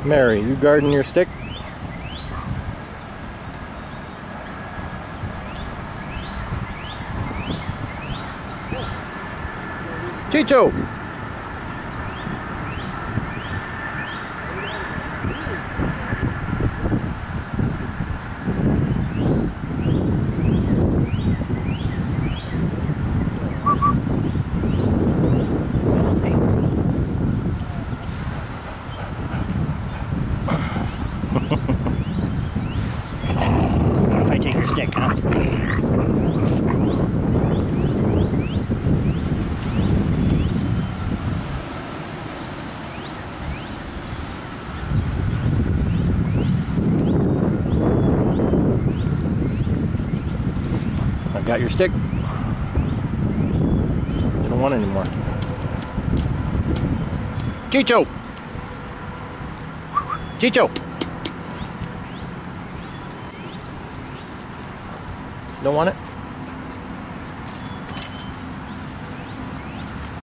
Mary, you guarding your stick? Chi-Cho! If I take your stick, huh? I got your stick. You don't want it anymore. Chi-Cho! Chi-Cho! Don't want it?